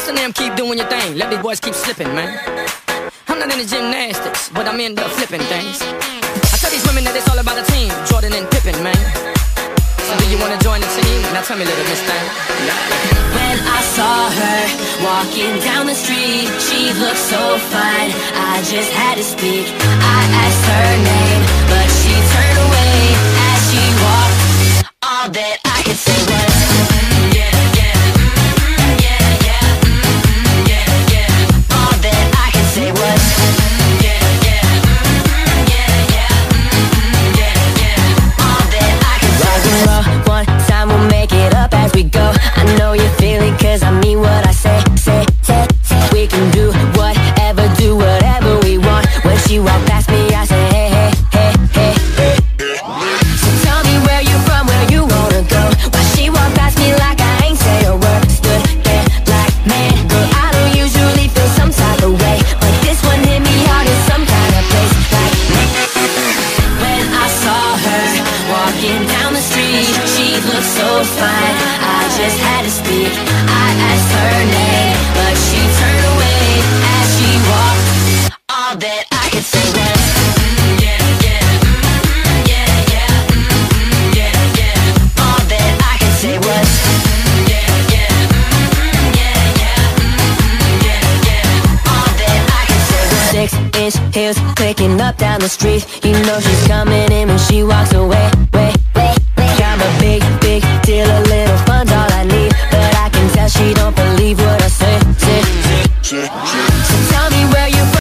Boston them keep doing your thing, let these boys keep slipping, man. I'm not into gymnastics, but I'm into flipping things. I tell these women that it's all about a team, Jordan and Pippen, man. So do you wanna join the team? Now tell me, little miss thing. When I saw her walking down the street, she looked so fine, I just had to speak. I asked her name, but she turned away as she walked. All that I could say was yeah, yeah, yeah, yeah, yeah, yeah. All that I could say was yeah, yeah, yeah, yeah, yeah, yeah. All that I could say was rock and roll, one time we'll make it up as we go. I know you feel it 'cause I mean what I say. We can do whatever we want. When she walked past me, I say hey, hey, hey, hey, hey. So tell me where you from, where you wanna go. Why she walked past me like I ain't say a word. Stood there like, man, girl, I don't usually feel some type of way, but this one hit me hard in some kind of place. Like, when I saw her walking down the street, she looked so fine, I just had to speak. I asked her name, but she turned away as she walked. All that I could say was yeah, yeah, yeah, yeah, yeah, yeah. All that I could say was yeah, yeah, yeah, yeah, yeah, yeah. All that I could say was 6-inch heels clicking up down the street. You know she's coming in when she walks away. I'm a big deal, a little fun's all I need, but I can tell she don't believe what I say.